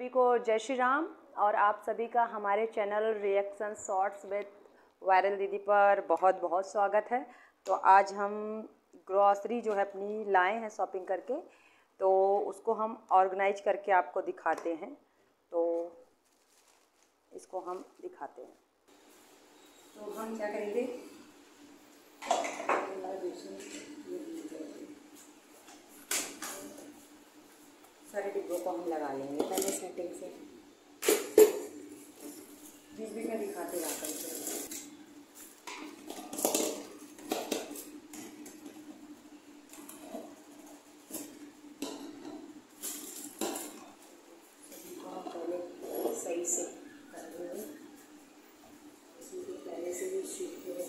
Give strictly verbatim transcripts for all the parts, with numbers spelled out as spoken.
सभी को जय श्री राम। और आप सभी का हमारे channel reaction shorts with viral दीदी पर बहुत बहुत स्वागत है। तो आज हम ग्रॉसरी जो है अपनी लाए हैं शॉपिंग करके, तो उसको हम ऑर्गेनाइज करके आपको दिखाते हैं। तो इसको हम दिखाते हैं। तो हम क्या करेंगे, सारे डिब्बों को हम लगा लेंगे पहले सेटिंग से। बीच बीच में दिखाते रहा करके। सभी को हम पहले सही से कर देंगे। इसमें तो पहले से भी शीट पे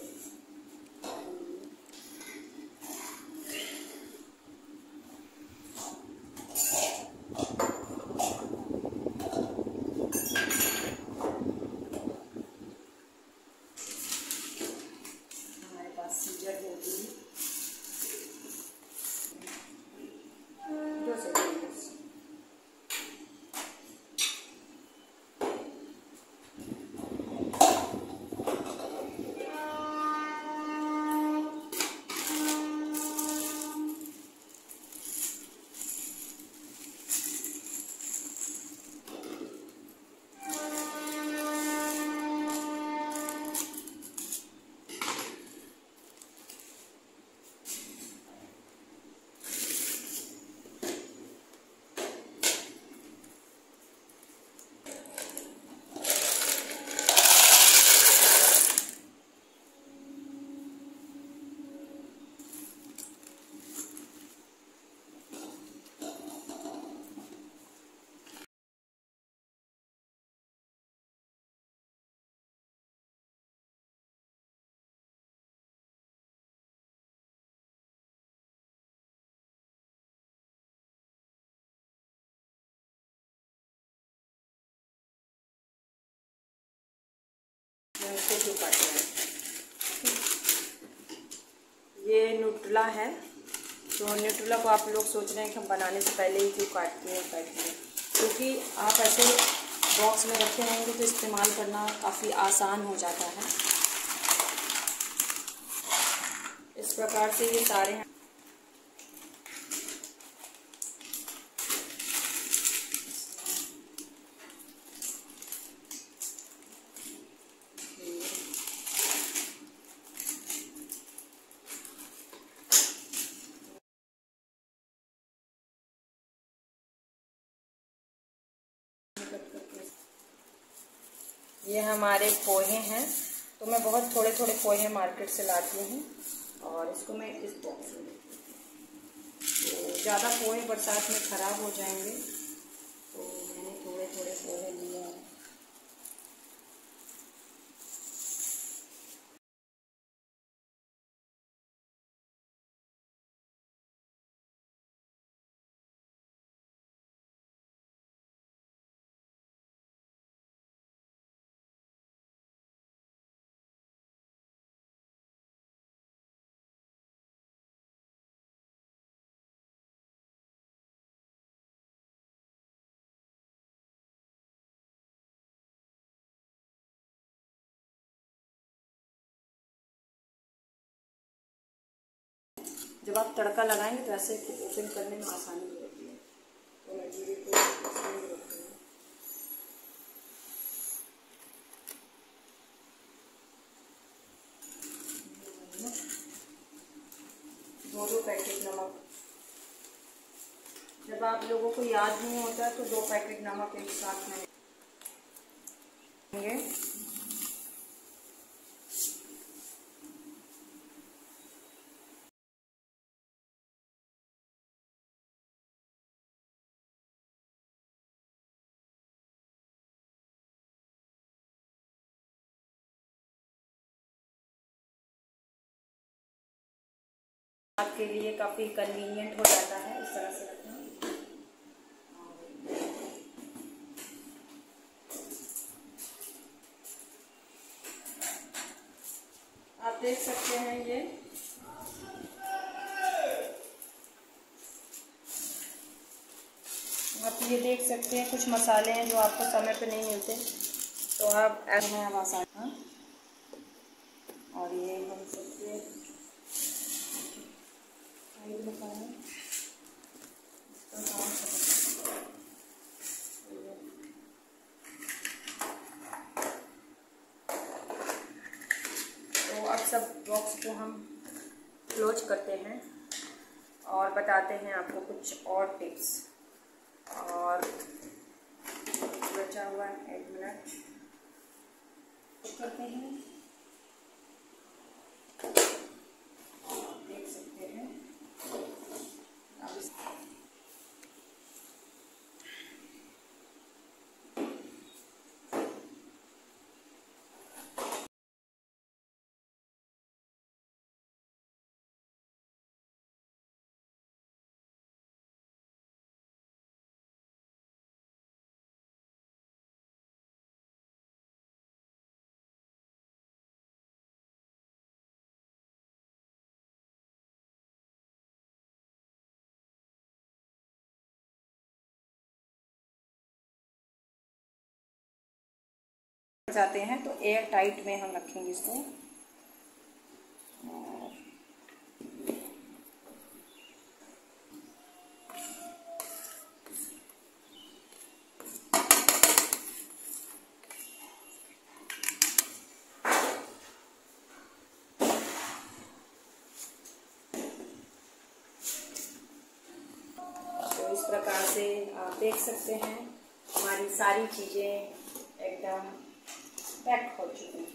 सीजर होगी दो सेकंड। इसको काटना है। ये न्यूट्रेला है। तो न्यूट्रेला को आप लोग सोच रहे हैं कि हम बनाने से पहले ही क्यों काटते हैं काटते हैं क्योंकि आप ऐसे बॉक्स में रखे रहेंगे तो इस्तेमाल करना काफ़ी आसान हो जाता है। इस प्रकार से ये सारे हैं। ये हमारे पोहे हैं। तो मैं बहुत थोड़े थोड़े पोहे मार्केट से लाती हूँ और इसको मैं इस बॉक्स में लेती हूँ। तो ज़्यादा पोहे बरसात में ख़राब हो जाएंगे, तो मैंने थोड़े थोड़े पोहे लिए हैं। जब आप तड़का लगाएंगे तो ऐसे ओपन करने में आसानी होती है। तो मैं जीरे को इसमें रखती हूँ। दो दो पैकेट नमक। जब आप लोगों को याद नहीं होता है तो दो पैकेट नमक एक साथ में लेंगे। आपके लिए काफ़ी कन्वीनियंट हो जाता है इस तरह से रखना। आप देख सकते हैं ये अपनी ये देख सकते हैं कुछ मसाले हैं जो आपको समय पे नहीं मिलते, तो आप ऐसे हैं आसान। हाँ, और ये हम सबसे तो अब सब बॉक्स को हम क्लोज करते हैं और बताते हैं आपको कुछ और टिप्स। और बचा हुआ एक मिनट करते हैं, देख सकते हैं। अब जाते हैं तो एयर टाइट में हम रखेंगे इसको। तो इस प्रकार से आप देख सकते हैं हमारी सारी चीज़ें एकदम पैक हो चुकी हैं।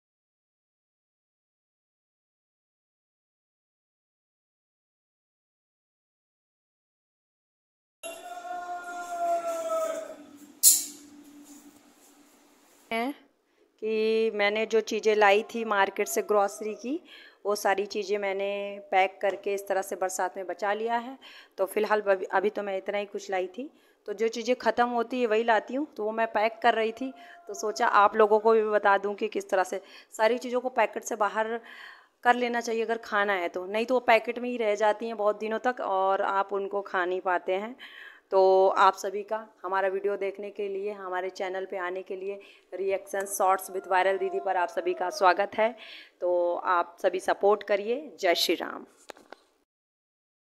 कि मैंने जो चीज़ें लाई थी मार्केट से ग्रॉसरी की, वो सारी चीज़ें मैंने पैक करके इस तरह से बरसात में बचा लिया है। तो फ़िलहाल अभी अभी तो मैं इतना ही कुछ लाई थी, तो जो चीज़ें ख़त्म होती है वही लाती हूँ। तो वो मैं पैक कर रही थी, तो सोचा आप लोगों को भी बता दूँ कि किस तरह से सारी चीज़ों को पैकेट से बाहर कर लेना चाहिए अगर खाना है तो, नहीं तो वो पैकेट में ही रह जाती हैं बहुत दिनों तक और आप उनको खा नहीं पाते हैं। तो आप सभी का हमारा वीडियो देखने के लिए, हमारे चैनल पे आने के लिए, रिएक्शन शॉर्ट्स विद वायरल दीदी पर आप सभी का स्वागत है। तो आप सभी सपोर्ट करिए। जय श्री राम।